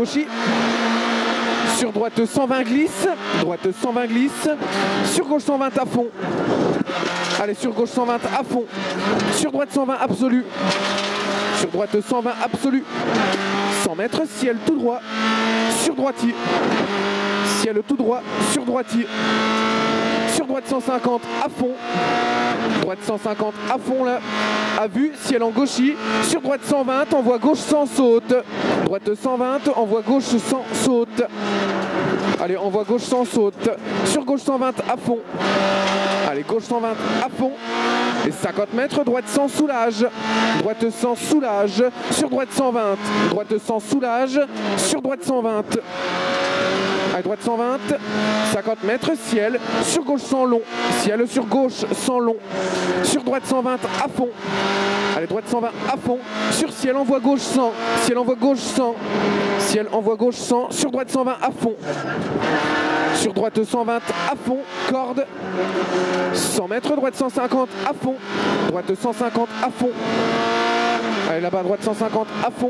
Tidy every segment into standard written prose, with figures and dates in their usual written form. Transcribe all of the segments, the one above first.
gauchy. Sur droite 120 glisse, droite 120 glisse, sur gauche 120 à fond. Allez, sur gauche 120 à fond, sur droite 120 absolu, sur droite 120 absolu, 100 mètres, ciel tout droit, sur droitier, ciel tout droit, sur droitier, sur droite 150 à fond, droite 150 à fond là, à vue, ciel en gauchy, sur droite 120, envoie gauche sans saute, droite 120, envoie gauche sans saute, allez, envoie gauche sans saute, sur gauche 120 à fond, allez, gauche 120 à fond, et 50 mètres, droite sans soulage, droite sans soulage, sur droite 120, droite sans soulage, sur droite 120, allez, droite 120, 50 mètres, ciel, sur gauche sans long, ciel sur gauche sans long, sur droite 120 à fond, allez, droite 120 à fond, sur ciel envoie gauche 100, ciel envoie gauche 100, ciel envoie gauche 100, sur droite 120 à fond, sur droite 120 à fond, corde, 100 mètres, droite 150 à fond, droite 150 à fond, allez là-bas, droite 150 à fond,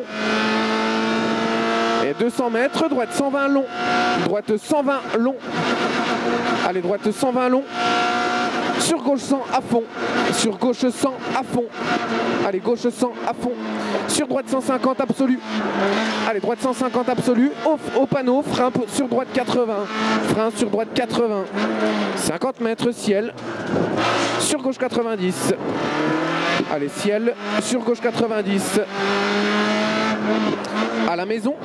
et 200 mètres, droite 120 long, droite 120 long, allez, droite 120 long, sur gauche 100 à fond, sur gauche 100 à fond, allez, gauche 100 à fond, sur droite 150 absolu, allez, droite 150 absolu, au panneau, frein sur droite 80, frein sur droite 80, 50 mètres, ciel, sur gauche 90, allez, ciel, sur gauche 90, à la maison,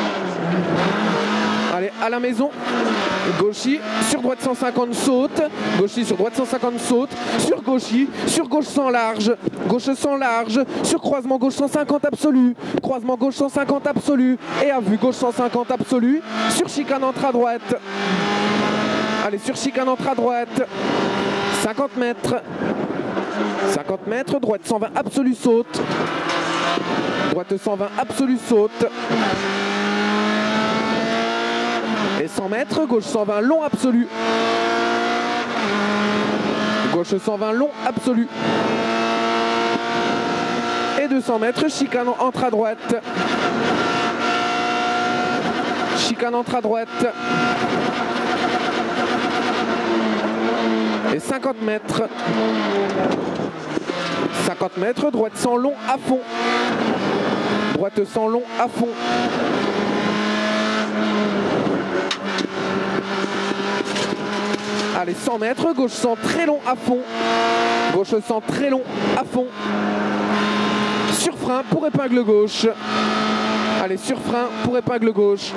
allez, à la maison, gauchy, sur droite 150 saute, gauchy sur droite 150 saute, sur gauchy, sur gauche 100 large, gauche 100 large, sur croisement gauche 150 absolu, croisement gauche 150 absolu, et à vue gauche 150 absolu, sur chicane entre à droite, allez, sur chicane entre à droite, 50 mètres, 50 mètres, droite 120 absolu saute, droite 120 absolu saute, et 100 mètres, gauche 120 long absolu, gauche 120 long absolu, et 200 mètres, chicane entre à droite, chicane entre à droite, et 50 mètres, 50 mètres, droite 100 long à fond, droite 100 long à fond, allez, 100 mètres, gauche 100 très long à fond, gauche 100 très long à fond, sur frein pour épingle gauche, allez, sur frein pour épingle gauche,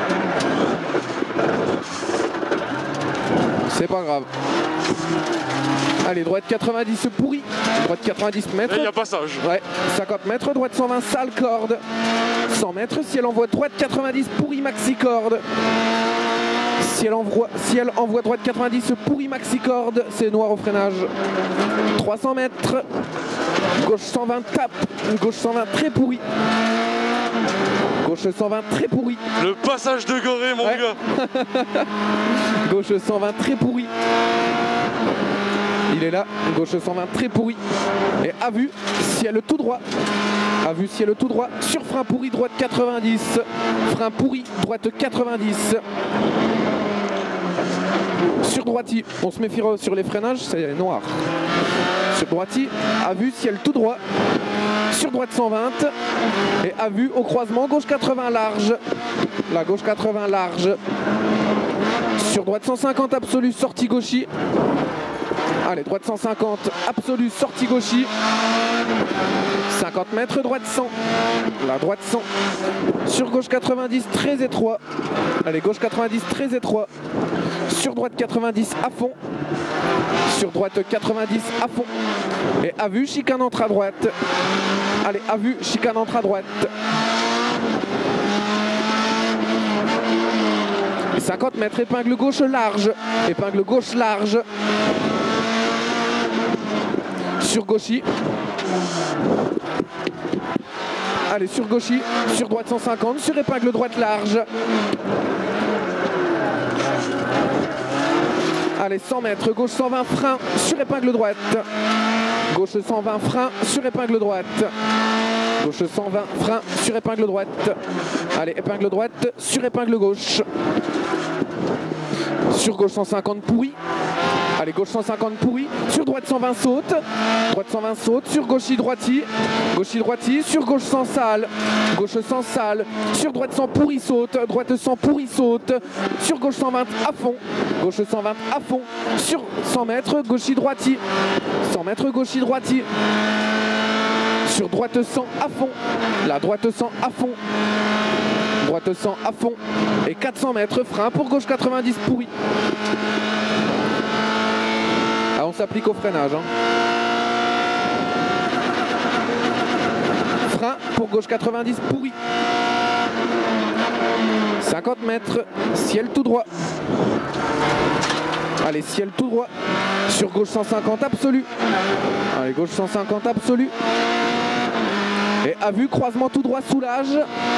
c'est pas grave, allez, droite 90 pourri, droite 90 mètres, il y a passage, ouais, 50 mètres, droite 120 sale corde, 100 mètres, ciel envoie droite 90 pourri maxi corde, ciel envoie droite 90 pourri maxi corde, c'est noir au freinage, 300 mètres, gauche 120 tape, gauche 120 très pourri, gauche 120 très pourri, le passage de Gorée mon gars, gauche 120 très pourri, il est là, gauche 120 très pourri, et à vue, ciel tout droit, à vue, ciel tout droit, sur frein pourri, droite 90, frein pourri, droite 90, sur droitier, on se méfiera sur les freinages, c'est noir, sur droitier, à vue, ciel tout droit, sur droite 120, et à vue, au croisement, gauche 80 large, la gauche 80 large, sur droite 150 absolu, sortie gauchy, allez, droite 150, absolu, sortie gauchy, 50 mètres, droite 100, la droite 100, sur gauche 90, très étroit, allez, gauche 90, très étroit, sur droite 90 à fond, sur droite 90 à fond, et à vue, chicane entre à droite, allez, à vue, chicane entre à droite, 50 mètres, épingle gauche large, sur gauchy, allez, sur gauchy, sur droite 150, sur épingle droite large, allez, 100 mètres, gauche 120 frein, sur épingle droite, gauche 120 frein, sur épingle droite, gauche 120 frein, sur épingle droite, Allez, épingle droite sur épingle gauche. Sur gauche 150 pourri. Allez, gauche 150 pourri. Sur droite 120 saute. Droite 120 saute. Sur gauche droiti. Gauche droiti. Sur gauche 100 sale. Gauche 100 sale. Sur droite 100 pourri saute. Droite 100 pourri saute. Sur gauche 120 à fond. Gauche 120 à fond. Sur 100 mètres, gauche droiti. 100 mètres, gauche droiti. Sur droite 100 à fond. La droite 100 à fond. Droite 100 à fond. Et 400 mètres, frein pour gauche 90 pourri. Ah, on s'applique au freinage. Hein. Frein pour gauche 90 pourri. 50 mètres, ciel tout droit. Allez, ciel tout droit. Sur gauche 150 absolu. Allez, gauche 150 absolu. Et à vue, croisement tout droit, soulage.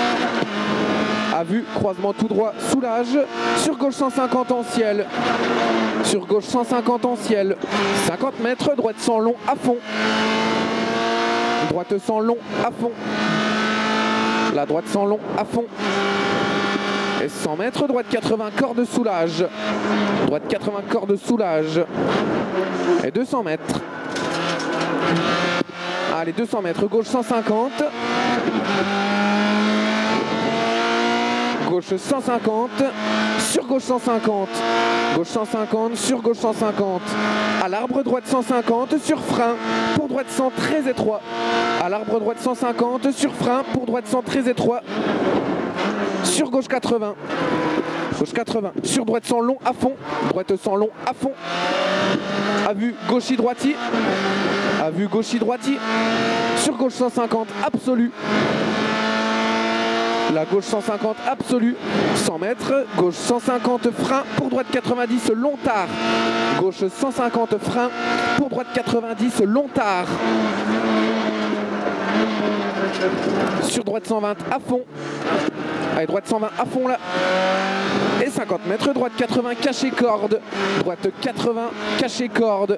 À vue, croisement tout droit, soulage. Sur gauche 150 en ciel. Sur gauche 150 en ciel. 50 mètres, droite 100 long à fond. Droite 100 long à fond. La droite 100 long à fond. Et 100 mètres, droite 80 corde soulage. Droite 80 corde soulage. Et 200 mètres. Allez, 200 mètres, gauche 150. Gauche 150. Sur gauche 150. Gauche 150, sur gauche 150. À l'arbre, droite 150, sur frein. Pour droite 100, très étroit. À l'arbre, droite 150, sur frein. Pour droite 100, très étroit. Sur gauche 80. Gauche 80. Sur droite 100 long à fond. Droite 100 long à fond. À vue gauche droiti. À vue gauche droiti. Sur gauche 150 absolu. La gauche 150 absolu. 100 mètres. Gauche 150 frein. Pour droite 90 long tard. Gauche 150 frein. Pour droite 90 long tard. Sur droite 120 à fond. Allez, droite 120 à fond là. Et 50 mètres, droite 80 caché corde. Droite 80 caché corde.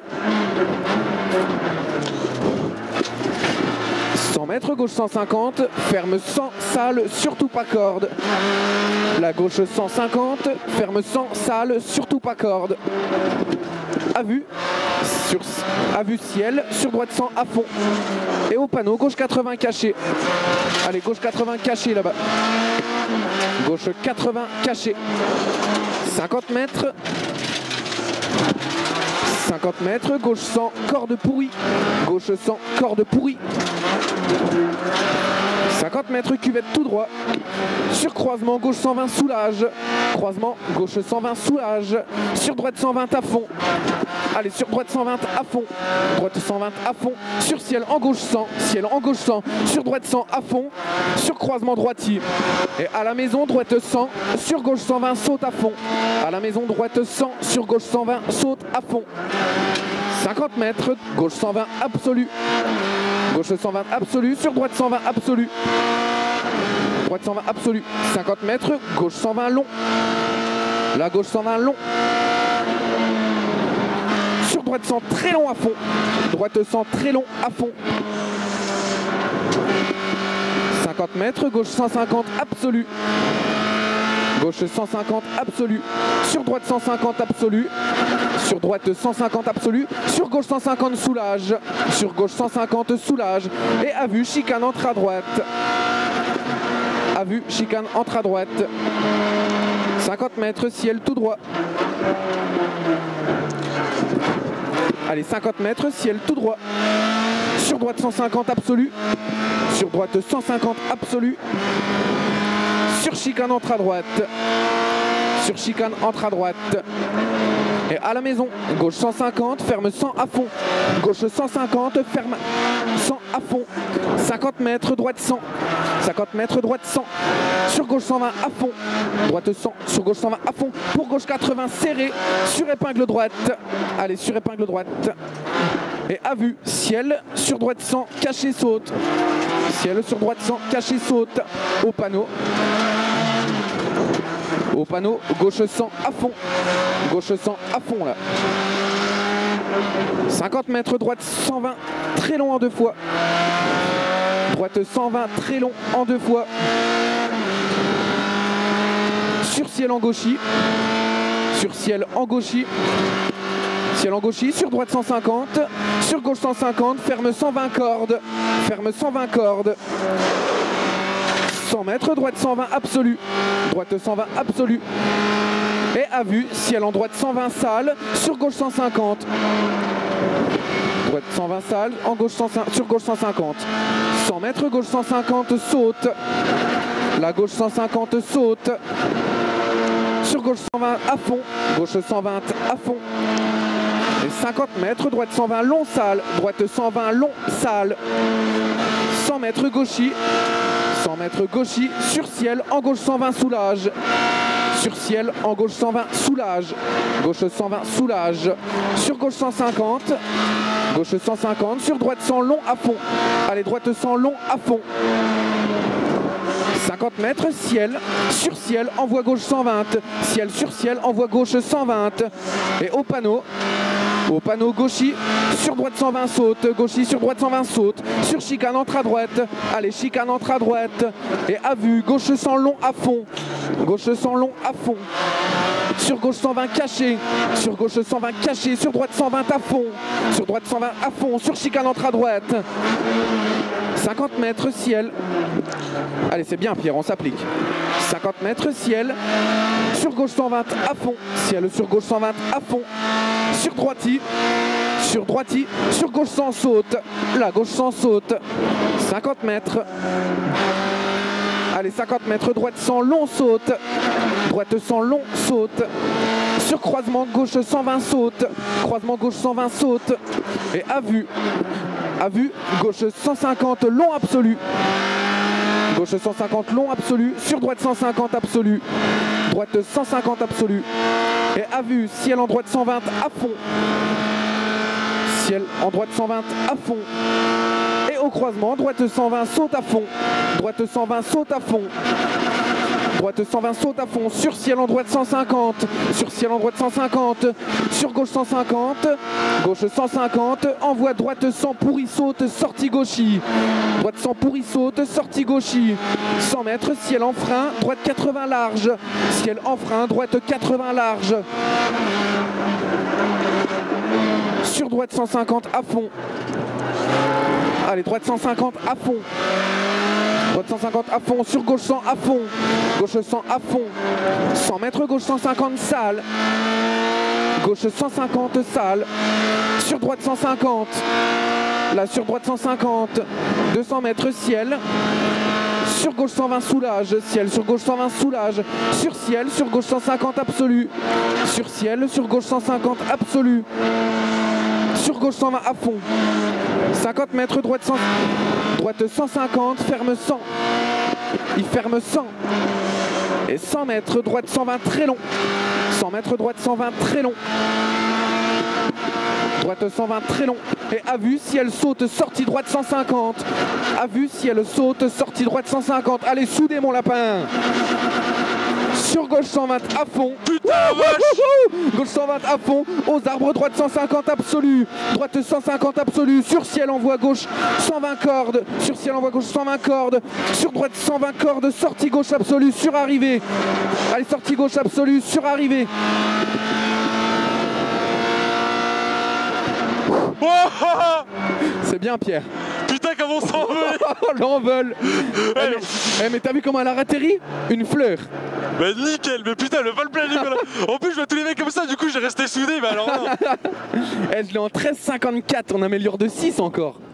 100 mètres, gauche 150, ferme 100, sale, surtout pas corde. La gauche 150, ferme 100, sale, surtout pas corde. À vue ciel, sur droite 100 à fond. Et au panneau, gauche 80 caché. Allez, gauche 80 caché là-bas. Gauche 80 caché. 50 mètres. 50 mètres, gauche 100, corde pourrie. Gauche 100, corde pourrie. 50 mètres, cuvette tout droit. Sur croisement, gauche 120, soulage. Croisement, gauche 120, soulage. Sur droite 120 à fond. Allez, sur droite 120 à fond. Droite 120 à fond. Sur ciel en gauche 100. Ciel en gauche 100. Sur droite 100 à fond. Sur croisement droitier. Et à la maison, droite 100. Sur gauche 120, saute à fond. À la maison, droite 100. Sur gauche 120, saute à fond. 50 mètres. Gauche 120 absolu. Gauche 120 absolu. Sur droite 120 absolu. Droite 120 absolu. 50 mètres. Gauche 120 long. La gauche 120 long. Sur droite 100 très long à fond. Droite 100 très long à fond. 50 mètres. Gauche 150 absolu. Gauche 150 absolu. Sur droite 150 absolu. Sur droite 150 absolu. Sur gauche 150 soulage. Sur gauche 150 soulage. Et à vue, chicane entre à droite. À vue, chicane entre à droite. 50 mètres, ciel tout droit. Allez, 50 mètres, ciel tout droit. Sur droite 150 absolu. Sur droite 150 absolu. Sur chicane entre à droite. Sur chicane entre à droite. Et à la maison, gauche 150, ferme 100 à fond. Gauche 150, ferme 100 à fond. 50 mètres, droite 100. 50 mètres, droite 100. Sur gauche 120 à fond. Droite 100, sur gauche 120 à fond. Pour gauche 80, serré. Sur épingle droite. Allez, sur épingle droite. Et à vue, ciel, sur droite 100, caché saute. Ciel, sur droite 100, caché saute. Au panneau. Au panneau, gauche 100 à fond. Gauche 100 à fond là. 50 mètres, droite 120, très long en deux fois. Droite 120, très long en deux fois. sur ciel en gauchis, sur ciel en gauchis, ciel en gauchis, sur droite 150, sur gauche 150, ferme 120 cordes, ferme 120 cordes, 100 mètres, droite 120 absolu, droite 120 absolu, et à vue, ciel en droite 120 sale, sur gauche 150, droite 120 sale, en gauche 150, sur gauche 150, 100 mètres, gauche 150, saute, la gauche 150 saute, sur gauche 120 à fond, gauche 120 à fond, et 50 mètres, droite 120 long sale, droite 120 long sale, 100 mètres gauchis, 100 mètres gauchis, sur ciel, en gauche 120 soulage, sur ciel, en gauche 120 soulage, gauche 120 soulage, sur gauche 150, gauche 150, sur droite 100 long à fond, allez droite 100 long à fond, 50 mètres, ciel, sur ciel, envoie gauche 120, ciel sur ciel, envoie gauche 120, et au panneau gauchis, sur droite 120 saute, gauchis sur droite 120 saute, sur chicane entre à droite, allez chicane entre à droite, et à vue, gauche 100 long à fond, gauche 100 long à fond, sur gauche 120 caché, sur gauche 120 caché, sur droite 120 à fond, sur droite 120 à fond, sur chicane entre à droite, 50 mètres, ciel, allez c'est bien Pierre, on s'applique, 50 mètres, ciel, sur gauche 120 à fond, ciel sur gauche 120 à fond, sur droiti, sur gauche 100 saute, la gauche 100 saute, 50 mètres, allez 50 mètres, droite 100 long saute, droite 100 long saute, sur croisement gauche 120 saute, croisement gauche 120 saute, et à vue, gauche 150 long absolu, gauche 150 long absolu, sur droite 150 absolu, droite 150 absolu, et à vue, ciel en droite 120 à fond, ciel en droite 120 à fond, et au croisement, droite 120 saute à fond, droite 120 saute à fond, droite 120 saute à fond, sur ciel en droite 150, sur ciel en droite 150, sur gauche 150, gauche 150, envoie droite 100 pourri saute, sortie gauchis, droite 100 pourri saute, sortie gauchis, 100 mètres, ciel en frein, droite 80 large, ciel en frein, droite 80 large, sur droite 150 à fond, allez droite 150 à fond, droite 150 à fond, sur gauche 100 à fond, gauche 100 à fond, 100 mètres, gauche 150 sale, gauche 150 sale, sur droite 150, là sur droite 150, 200 mètres, ciel, sur gauche 120 soulage, ciel sur gauche 120 soulage, sur ciel, sur gauche 150 absolu, sur ciel, sur gauche 150 absolu, sur gauche 120 à fond, 50 mètres, droite 150, ferme 100, il ferme 100, et 100 mètres, droite 120 très long, 100 mètres, droite 120 très long, droite 120 très long, et à vue, si elle saute, sortie droite 150, à vue, si elle saute, sortie droite 150, allez soudez mon lapin, sur gauche 120 à fond, putain vache, gauche 120 à fond, aux arbres, droite 150 absolu, droite 150 absolu, sur ciel envoie gauche 120 cordes, sur ciel envoie gauche 120 cordes, sur droite 120 cordes, sortie gauche absolue, sur arrivée, allez sortie gauche absolue, sur arrivée. C'est bien Pierre. Putain comment on s'envole. L'envol. Mais t'as vu comment elle a atterri? Une fleur. Bah nickel, mais putain le vol plein Nicolas. En plus je vois tous les mecs comme ça, du coup j'ai resté soudé, mais alors non. Je l'ai en 13,54, on améliore de 6 encore.